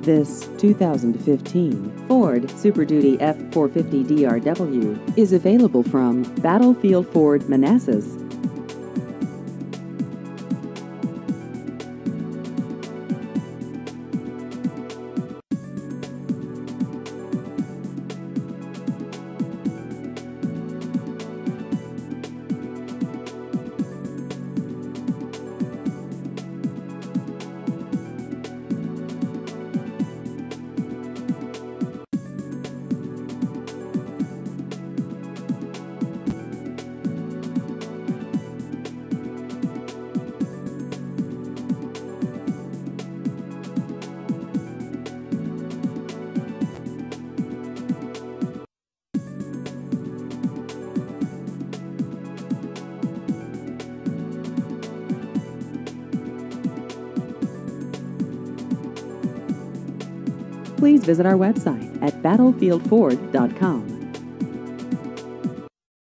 This 2015 Ford Super Duty F450 DRW is available from Battlefield Ford Manassas. Please visit our website at battlefieldford.com.